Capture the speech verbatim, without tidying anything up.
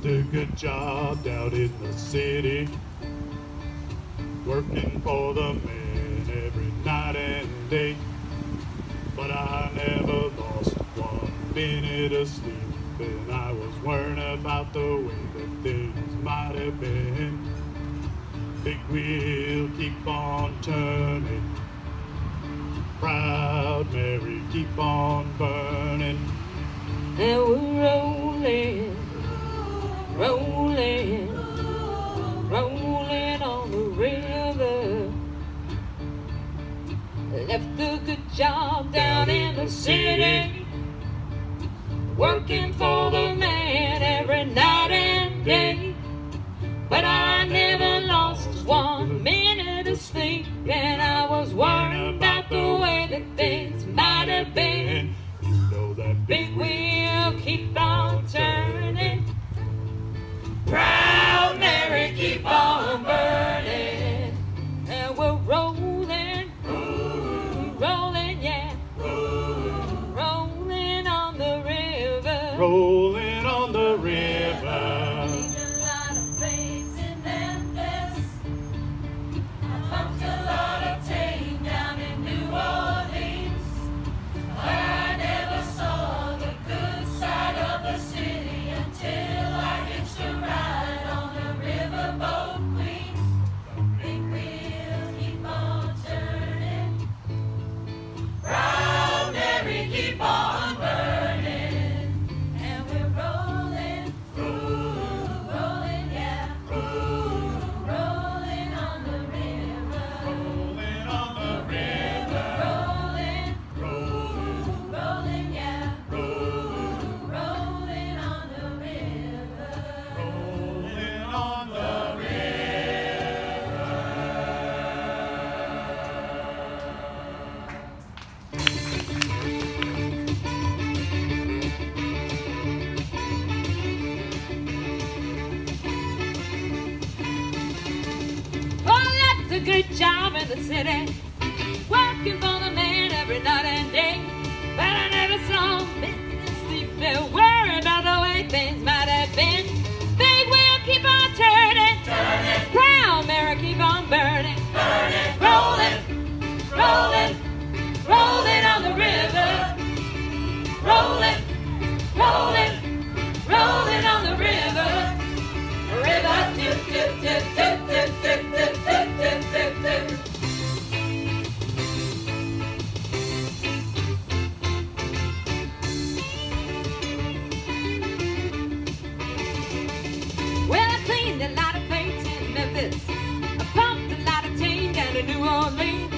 left a good job down in the city, working for the man every night and day. But I never lost one minute of sleep, and I was worrying about the way that things might have been. Big wheel keep on turning, proud Mary keep on burning. And we're rolling, rolling, rolling on the river. Left a good job down in the city, working for the man every night and day. But I never lost one minute of sleep, and I was worried about the way that things might have been. You know that Big wheel keep on turning, proud Mary keep on burning. And we're rolling, rolling, yeah, rolling on the river, rolling on the river. A good job in the city, working for the man every night and day. But I never saw a minute of sleep, and worried about the way things might have been. Big wheel keep on turning, turning. Proud Mary keep on burning, burning. Rolling, rolling, rolling on the river. Rolling, rolling, rolling on the river. River, dip, dip, dip, dip, dip, dip, dip, dip, dip, dip, dip. Well, I cleaned a lot of plates in Memphis. I pumped a lot of tea down to New Orleans.